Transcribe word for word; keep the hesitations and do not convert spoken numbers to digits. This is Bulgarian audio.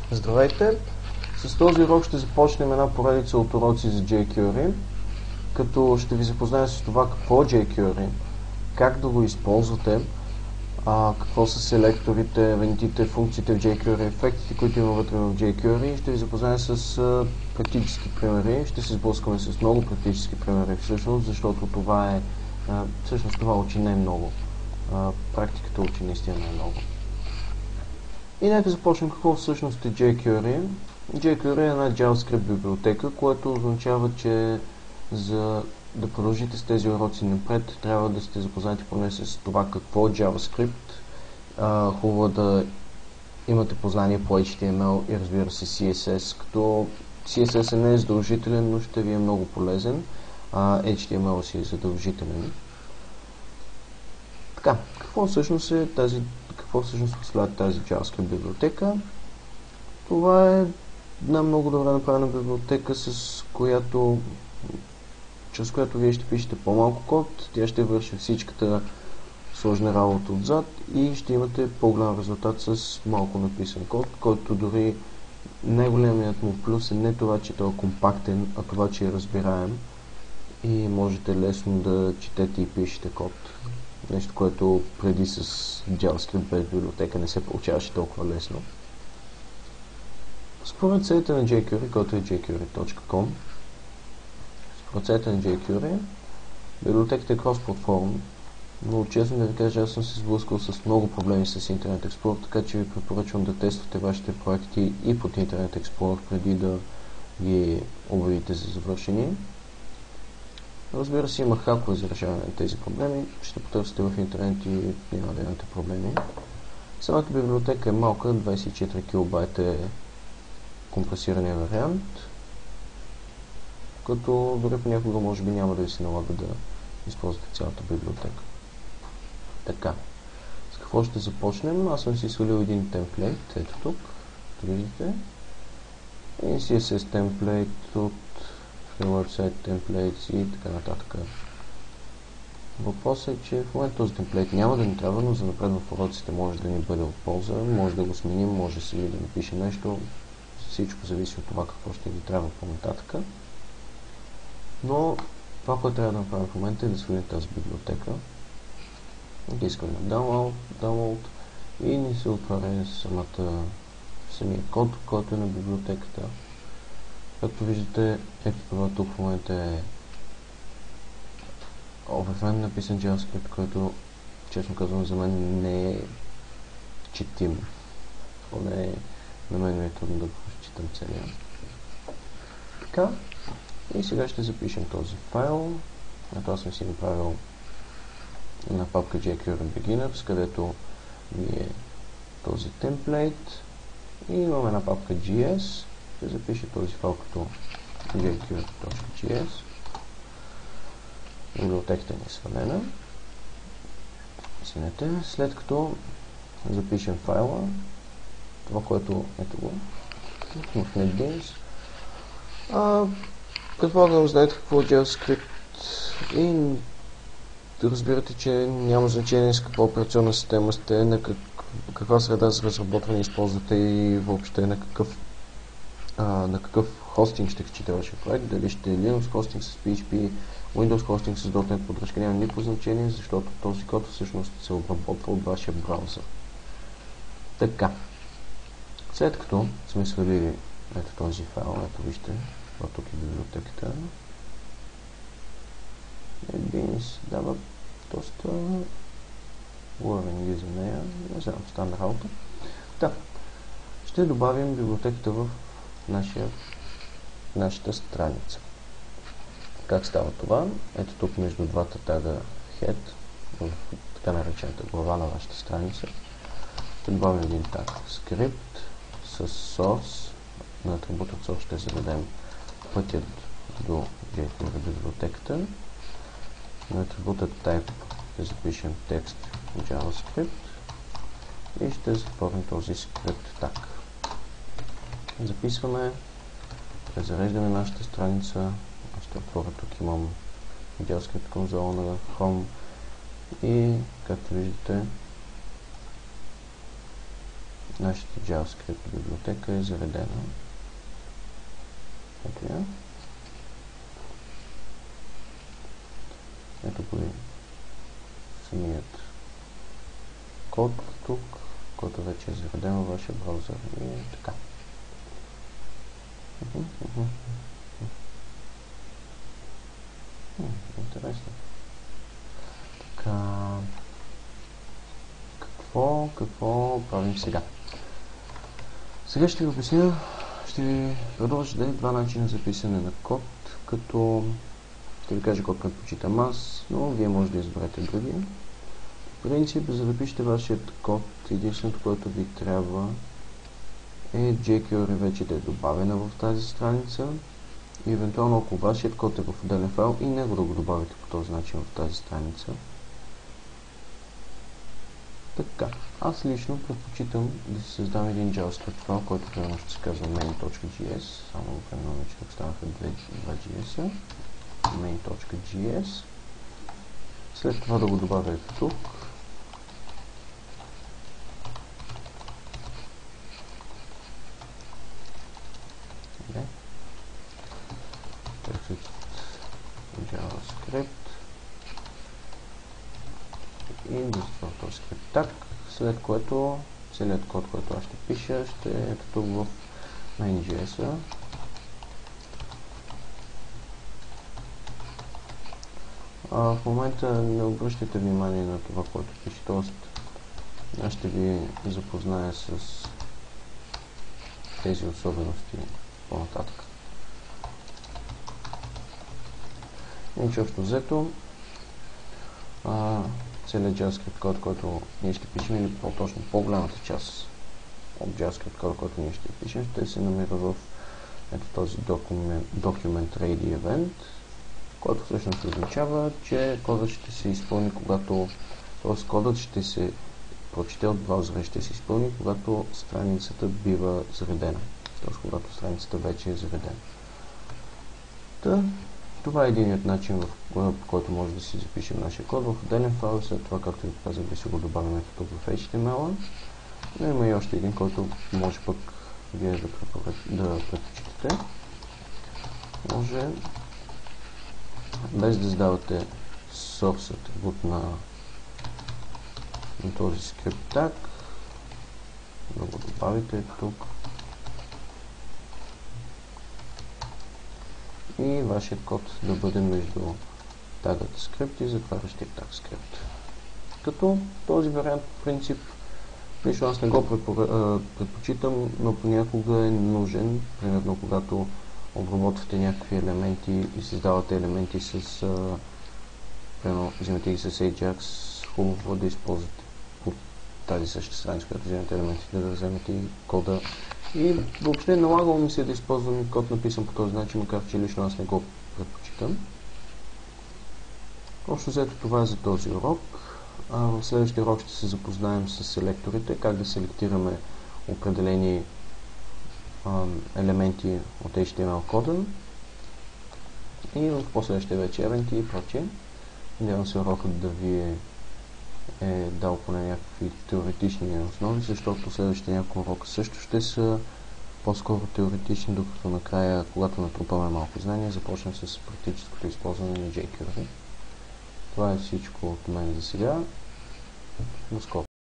Здравейте! С този урок ще започнем една поредица от уроци за jQuery, като ще ви запозная с това какво е jQuery, как да го използвате, а, какво са селекторите, евентите, функциите в jQuery, ефектите, които има вътре в jQuery, и ще ви запозная с а, практически примери. Ще се сблъскаме с много практически примери всъщност, защото това е а, всъщност това учи не много. А, практиката учи наистина не много. И нека започнем какво всъщност е jQuery. jQuery е една JavaScript библиотека, което означава, че за да продължите с тези уроци напред, трябва да сте запознати поне с това какво е JavaScript. А, хубаво е да имате познание по Ейч Ти Ем Ел и разбира се Си Ес Ес, като Си Ес Ес е не е задължителен, но ще ви е много полезен, а Ейч Ти Ем Ел си е задължителен. Така, какво всъщност е тази Какво всъщност представлява тази JavaScript библиотека? Това е една много добре направена библиотека, с която, чрез която вие ще пишете по-малко код, тя ще върши всичката сложна работа отзад и ще имате по-голям резултат с малко написан код, който дори най-големият му плюс е не това, че той е компактен, а това, че е разбираем и можете лесно да четете и пишете код. Нещо, което преди с JavaScript без библиотека не се получаваше толкова лесно. Според сайта на jQuery, който е jQuery точка ком, според сайта на jQuery, библиотеката е крос-платформа, но честно да ви кажа, аз съм се сблъскал с много проблеми с Internet Explorer, така че ви препоръчвам да тествате вашите проекти и под Internet Explorer преди да ги обявите за завършени. Разбира се, има хакове за решаване на тези проблеми. Ще потърсите в интернет и няма да имате проблеми. Самата библиотека е малка, двадесет и четири килобайта е компресирания вариант, като дори понякога може би няма да ви се налага да използвате цялата библиотека. Така, с какво ще започнем? Аз съм си свалил един темплейт, ето тук, виждате. И Си Ес Ес темплейт от website templates и така нататък. Въпросът е, че в момента този темплейт няма да ни трябва, но за напред в уроците може да ни бъде от полза, може да го сменим, може сами да напишем нещо, всичко зависи от това какво ще ни трябва по-нататък. Но това, което трябва да направим в момента е да свалим тази библиотека. Искаме на download, download и ни се отваря самата, самия код, който е на библиотеката. Както виждате, ето това тук в момента е обявен написан JavaScript, който, честно казвам, за мен не е четим. Поне на мен ми е трудно да го изчитам целия. Така, и сега ще запишем този файл. Ето аз съм си направил една папка jQuery Beginners, където ми е този темплейт. И имам една папка джи ес. Ще запиша този файл като jQuery точка джи ес. Библиотеката ни е свалена. Извинете, след като запишем файла, това, което ето го в NetBeans, а, предполагам да знаете какво е JavaScript и да разбирате, че няма значение с каква операционна система сте, на как, каква среда за разработване използвате и въобще на какъв Uh, на какъв хостинг ще качите вашия проект, дали ще е Linux хостинг с Пи Ейч Пи, Windows хостинг с .дот нет поддръжка, няма никакво значение, защото този код всъщност се обработва от вашия браузър. Така, след като сме свалили ето този файл, ето вижте, това тук е библиотеката, NetBeans дава доста warning за нея, не знам, стана работа. Да, ще добавим библиотеката в Нашия, нашата страница. Как става това? Ето тук между двата тага head, в така наречената глава на вашата страница, ще добавим един таг script с source. На атрибутът source ще зададем пътят до jQuery библиотеката. На атрибутът type ще запишем текст JavaScript и ще затворим този script tag. Записваме, презареждаме нашата страница. Ще отворя, тук имам JavaScript конзола на Chrome и, както виждате, нашата JavaScript библиотека е заредена. Ето я. Ето го и самият код тук, който вече е зареден във вашия браузър и е така. Интересно. Така. Какво, какво правим сега? Сега ще ви обясня, ще ви продължа да е два начина за писане на код, като ще ви кажа код предпочитам аз, но вие може да изберете други. В принцип, за да пишете вашият код, единственото, което ви трябва е jQuery вече да е добавена в тази страница и евентуално ако вашият код е в отделен файл и него да го добавите по този начин в тази страница. Така, аз лично предпочитам да си създам един JavaScript файл, който примерно ще се казва main.js, само го преименуваме, че тук станаха два джи ес-а, main.js. След това да го добавя ето тук. JavaScript и да затворя този скрипт так, след което целият код, който аз ще пиша, ще е ето тук в main.js. А, в момента не обръщайте внимание на това, което пише, т.е. аз ще ви запозная с тези особености по-нататък. И общо взето, а, целият JavaScript код, който ние ще пишем, или по-точно по-голямата част от JavaScript код, който ние ще пишем, ще се намира в ето този document, document ready event, който всъщност означава, че кодът ще се изпълни, когато т.е. кодът ще се прочете от браузъра, ще се изпълни, когато страницата бива заредена, т.е. когато страницата вече е заредена. Та, това е единият начин, в който може да си запишем нашия код в отделен файл, след това, както ви казах, да си го добавим тук в ейч ти ем ел. Но има и още един, който може пък вие да, да предпочитате. Може без да задавате source атрибут на, на този скрипт так, да го добавите тук. И вашият код да бъде между тагът скрипт и затварящия таг скрипт. Като този вариант в принцип лично аз не го предпочитам, но понякога е нужен, примерно когато обработвате някакви елементи и създавате елементи с а, примерно взимате ги с Ajax, хубаво да използвате по тази същата страница, която вземете елементите, да вземете и кода. И въобще налагало ми се да използвам код написан по този начин, макар че лично аз не го предпочитам. Общо взето това е за този урок. А в следващия урок ще се запознаем с селекторите, как да селектираме определени а, елементи от ейч ти ем ел кода и в последващия вече евенти и прочее. Надявам се урокът да ви е, е дал поне някакви теоретични основи, защото следващите няколко урока също ще са по-скоро теоретични, докато накрая, когато натрупаме малко знания, започнем с практическото използване на jQuery. Това е всичко от мен за сега. До скоро!